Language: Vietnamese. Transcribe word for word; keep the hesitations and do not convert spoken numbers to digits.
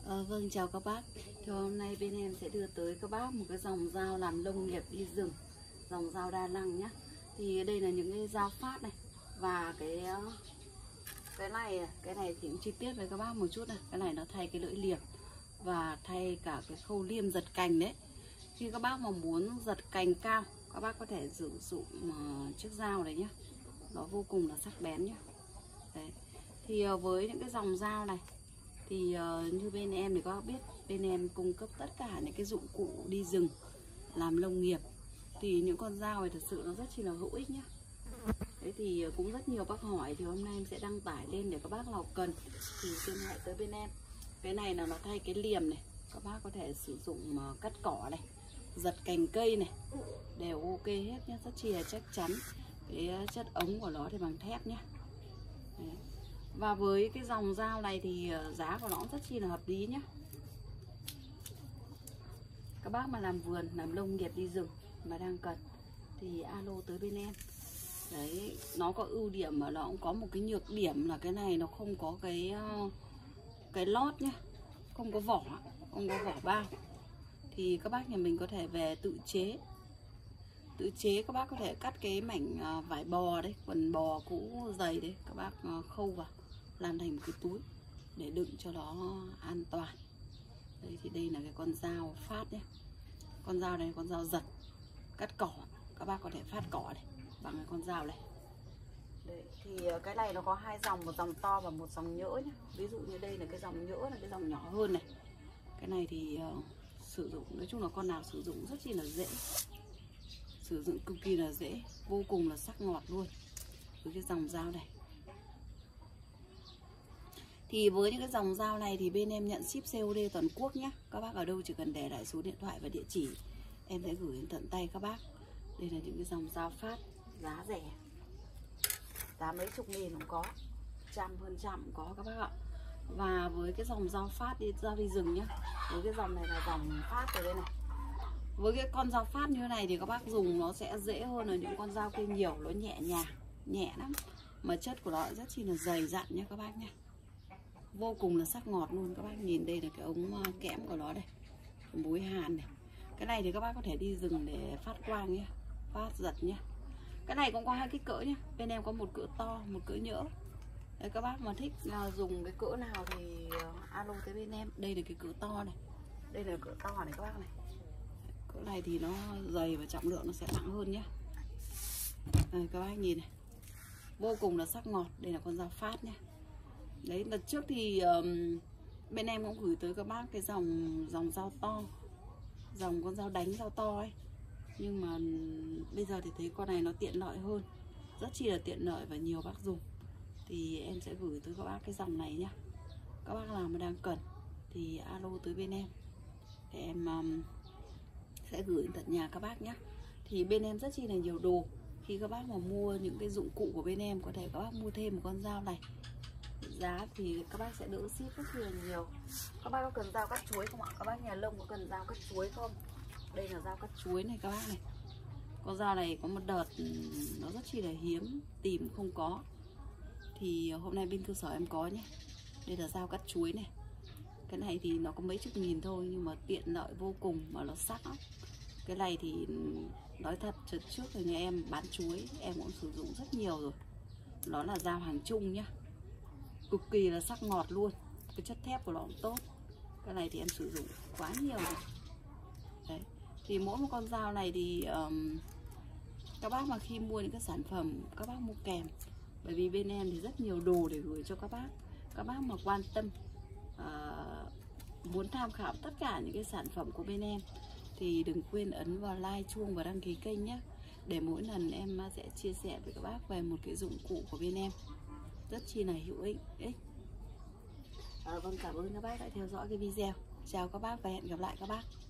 Ờ, vâng, chào các bác. Thì hôm nay bên em sẽ đưa tới các bác một cái dòng dao làm nông nghiệp đi rừng, dòng dao đa năng nhá. Thì đây là những cái dao phát này, và cái cái này cái này thì cũng chi tiết với các bác một chút này. Cái này nó thay cái lưỡi liềm và thay cả cái khâu liêm giật cành đấy. Khi các bác mà muốn giật cành cao, các bác có thể sử dụng uh, chiếc dao này nhá. Nó vô cùng là sắc bén nhá. Đấy. Thì uh, với những cái dòng dao này thì uh, như bên em thì các bác biết, bên em cung cấp tất cả những cái dụng cụ đi rừng làm nông nghiệp. Thì những con dao này thật sự nó rất chi là hữu ích nhá. Thế thì cũng rất nhiều bác hỏi, thì hôm nay em sẽ đăng tải lên để các bác nào cần thì liên hệ tới bên em. Cái này là nó thay cái liềm này, các bác có thể sử dụng uh, cắt cỏ này, giật cành cây này, đều ok hết nhá, rất chi là chắc chắn. Cái chất ống của nó thì bằng thép nhá. Đấy. Và với cái dòng dao này thì giá của nó cũng rất chi là hợp lý nhá. Các bác mà làm vườn, làm nông nghiệp đi rừng mà đang cần thì alo tới bên em. Đấy, nó có ưu điểm mà nó cũng có một cái nhược điểm là cái này nó không có cái cái lót nhá, không có vỏ, không có vỏ bao. Thì các bác nhà mình có thể về tự chế. Tự chế các bác có thể cắt cái mảnh vải bò đấy, quần bò cũ dày đấy, các bác khâu vào làm thành một cái túi để đựng cho nó an toàn. Đây thì đây là cái con dao phát nhé. Con dao này là con dao giật cắt cỏ, các bác có thể phát cỏ này bằng cái con dao này. Đấy, thì cái này nó có hai dòng, một dòng to và một dòng nhỡ nhé. Ví dụ như đây là cái dòng nhỡ, là cái dòng nhỏ hơn này. Cái này thì uh, sử dụng, nói chung là con nào sử dụng rất chi là dễ, sử dụng cực kỳ là dễ, vô cùng là sắc ngọt luôn với cái dòng dao này. Thì với những cái dòng dao này thì bên em nhận ship xê ô đê toàn quốc nhé. Các bác ở đâu chỉ cần để lại số điện thoại và địa chỉ, em sẽ gửi đến tận tay các bác. Đây là những cái dòng dao phát giá rẻ, giá mấy chục nghìn cũng có, trăm hơn trăm cũng có các bác ạ. Và với cái dòng dao phát đi dao đi rừng nhé, với cái dòng này là dòng phát ở đây này. Với cái con dao phát như thế này thì các bác dùng nó sẽ dễ hơn là những con dao cây nhiều, nó nhẹ nhàng, nhẹ lắm. Mà chất của nó rất chi là dày dặn nhé các bác nhé. Vô cùng là sắc ngọt luôn. Các bác nhìn đây là cái ống kẽm của nó đây, cái mối hàn này. Cái này thì các bác có thể đi rừng để phát quang nhé, phát giật nhé. Cái này cũng có hai kích cỡ nhé. Bên em có một cỡ to, một cỡ nhỡ. Đấy, các bác mà thích là dùng cái cỡ nào thì alo tới bên em. Đây là cái cỡ to này, đây là cỡ to này các bác này. Cỡ này thì nó dày và trọng lượng nó sẽ nặng hơn nhé. Đây, các bác nhìn này, vô cùng là sắc ngọt. Đây là con dao phát nhé. Đấy, đợt trước thì um, bên em cũng gửi tới các bác cái dòng dòng dao to, dòng con dao đánh dao to ấy. Nhưng mà bây giờ thì thấy con này nó tiện lợi hơn, rất chi là tiện lợi và nhiều bác dùng. Thì em sẽ gửi tới các bác cái dòng này nhá. Các bác nào mà đang cần thì alo tới bên em, để em um, sẽ gửi đến tận nhà các bác nhé. Thì bên em rất chi là nhiều đồ. Khi các bác mà mua những cái dụng cụ của bên em, có thể các bác mua thêm một con dao này, giá thì các bác sẽ đỡ ship rất là nhiều. Các bác có cần dao cắt chuối không ạ? Các bác nhà nông có cần dao cắt chuối không? Đây là dao cắt chuối này các bác này. Con dao này có một đợt nó rất chi là hiếm, tìm không có. Thì hôm nay bên cơ sở em có nhé. Đây là dao cắt chuối này. Cái này thì nó có mấy chục nghìn thôi, nhưng mà tiện lợi vô cùng mà nó sắc lắm. Cái này thì nói thật, trước trước thì nhà em bán chuối em cũng sử dụng rất nhiều rồi. Nó là dao hàng chung nhá, cực kỳ là sắc ngọt luôn. Cái chất thép của nó cũng tốt. Cái này thì em sử dụng quá nhiều rồi. Đấy. Thì mỗi một con dao này thì um, các bác mà khi mua những cái sản phẩm, các bác mua kèm. Bởi vì bên em thì rất nhiều đồ để gửi cho các bác. Các bác mà quan tâm, uh, muốn tham khảo tất cả những cái sản phẩm của bên em thì đừng quên ấn vào like, chuông và đăng ký kênh nhé. Để mỗi lần em sẽ chia sẻ với các bác về một cái dụng cụ của bên em rất chi là hữu ích. À, vâng, cảm ơn các bác đã theo dõi cái video. Chào các bác và hẹn gặp lại các bác.